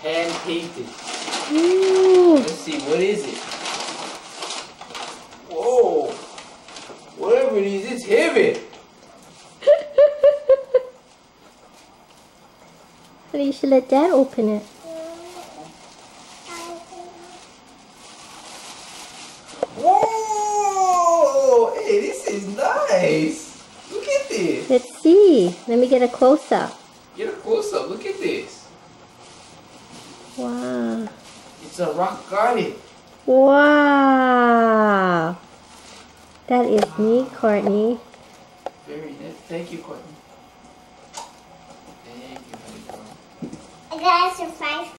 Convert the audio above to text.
hand painted. Ooh. Let's see, what is it? Whoa! Whatever it is, it's heavy. You should let Dad open it. Whoa! Hey, this is nice. Look at this. Let's see. Let me get a close-up. Get a close up. Look at this. Wow. It's a rock garden. Wow. That is neat, Courtney. Very nice. Thank you, Courtney. Thank you, honey girl. I got a surprise